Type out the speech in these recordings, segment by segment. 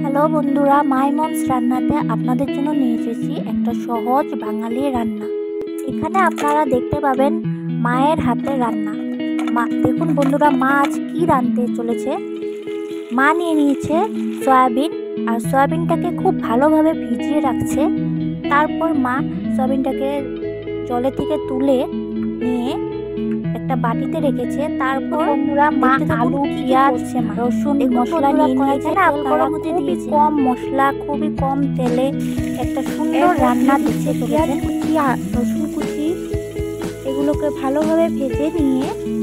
Hello বন্ধুরা, মাই moms রান্নাতে আপনাদের জন্য নিয়ে এসেছি একটা সহজ বাঙালি রান্না। এখানে আপনারা দেখতে পাবেন মায়ের হাতে রান্না। দেখুন বন্ধুরা, মা আজ কি রাঁধতে চলেছে। মা নিয়ে নিয়েছে সয়াবিন, আর সয়াবিনটাকে খুব ভালোভাবে ভিজিয়ে রাখছে। তারপর মা সয়াবিনটাকে জলে থেকে তুলে নিয়ে একটা বাটিতে রেখেছে। তারপর বন্ধুরা মা আলু, পেঁয়াজ, রসুন, মশলা নিয়ে নিয়েছে। আপনারা খুবই কম মশলা, খুবই কম তেলে একটা সুন্দর রান্না দিচ্ছে। পেঁয়াজ কুচি, রসুন কুচি এগুলোকে ভালোভাবে ভেজে নিয়ে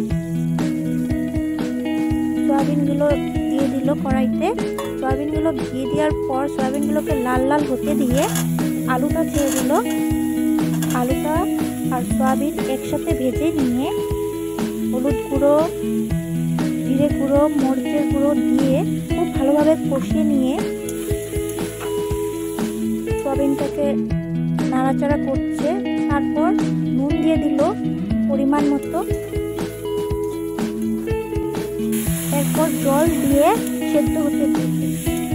সয়াবিনগুলো দিয়ে দিল কড়াইতে। সয়াবিনগুলো দিয়ে দেওয়ার পর সয়াবিনগুলোকে লাল লাল হতে দিয়ে আলুটা ছেড়ে দিল। আলুটা আর সয়াবিন একসাথে ভেজে নিয়ে হলুদ গুঁড়ো, জিরে গুঁড়ো, মরিচের গুঁড়ো দিয়ে খুব ভালোভাবে কষিয়ে নিয়ে সয়াবিনটাকে নাড়াচাড়া করছে। তারপর নুন দিয়ে দিল পরিমাণ মতো। এরপর জল দিয়ে সেদ্ধ হতে দিয়েছে।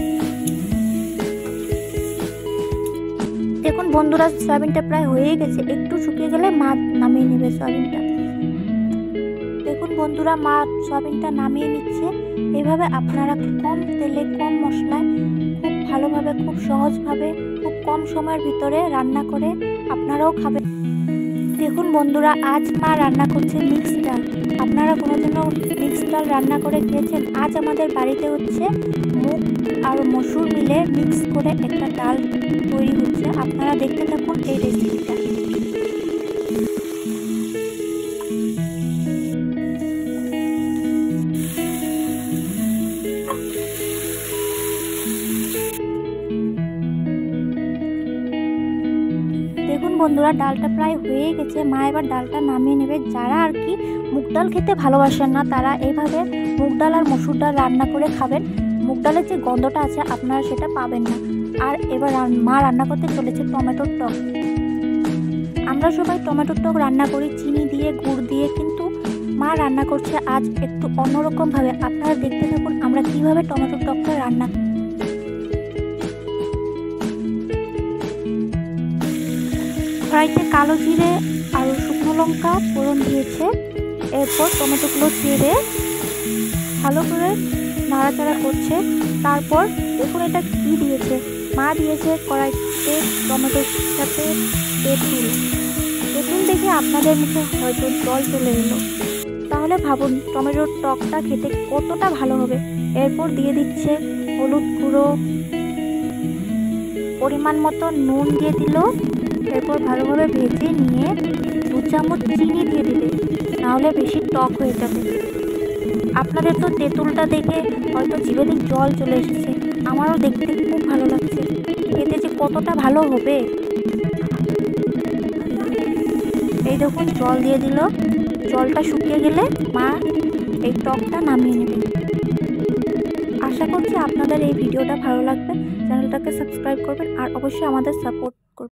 দেখুন বন্ধুরা, সয়াবিনটা প্রায় হয়ে গেছে। একটু শুকিয়ে গেলে মা নামিয়ে নেবে সয়াবিনটা। দেখুন বন্ধুরা, মা সয়াবিনটা নামিয়ে নিচ্ছে। এভাবে আপনারা কম তেলে, কম মশলায় খুব ভালোভাবে, খুব সহজভাবে, খুব কম সময়ের ভিতরে রান্না করে আপনারাও খাবেন। দেখুন বন্ধুরা, আজ মা রান্না করছে মিক্স ডাল। আপনারা কোনোদিনও মিক্স ডাল রান্না করে খেয়েছেন? আজ আমাদের বাড়িতে হচ্ছে মুগ আর মসুর মিলে মিক্স করে একটা ডাল তৈরি হচ্ছে। আপনারা দেখতে থাকুন এই রেসিপিটা। দেখুন বন্ধুরা, ডালটা প্রায় হয়ে গেছে। মা এবার ডালটা নামিয়ে নেবে। যারা আর কি মুগ ডাল খেতে ভালোবাসেন না, তারা এইভাবে মুগ ডাল আর মসুর ডাল রান্না করে খাবেন। মুগ ডালের যে গন্ধটা আছে আপনারা সেটা পাবেন না। আর এবার মা রান্না করতে চলেছে টমেটোর টক। আমরা সবাই টমেটোর টক রান্না করি চিনি দিয়ে, গুড় দিয়ে, কিন্তু মা রান্না করছে আজ একটু অন্যরকমভাবে। আপনারা দেখতে থাকুন আমরা কিভাবে টমেটোর টকটা রান্না করি। কড়াইতে কালো জিরে আর শুকনো লঙ্কা ফোড়ন দিয়েছে। এরপর টমেটোগুলো ছেড়ে ভালো করে নাড়াচাড়া করছে। তারপর দেখুন এটা কি দিয়েছে। মা দিয়েছে কড়াইতে টমেটোর সাথে তেঁতুল। তেঁতুল দেখে আপনাদের মুখে হয়তো জল চলে এলো। তাহলে ভাবুন টমেটোর টকটা খেতে কতটা ভালো হবে। এরপর দিয়ে দিচ্ছে হলুদ গুঁড়ো, পরিমাণ মতো নুন দিয়ে দিল। এরপর ভালোভাবে ভেজে নিয়ে 2 চামচ চিনি দিয়ে দিবে, নাহলে বেশি টক হয়ে যাবে। আপনাদের তো তেঁতুলটা দেখে হয়তো জিভে দিয়ে জল চলে এসেছে। আমারও দেখতে খুব ভালো লাগছে। খেতে যে কতটা ভালো হবে। এই দেখুন জল দিয়ে দিল। জলটা শুকিয়ে গেলে মা এই টকটা নামিয়ে নেবে। আশা করছি আপনাদের এই ভিডিওটা ভালো লাগবে। চ্যানেলটাকে সাবস্ক্রাইব করবেন আর অবশ্যই আমাদের সাপোর্ট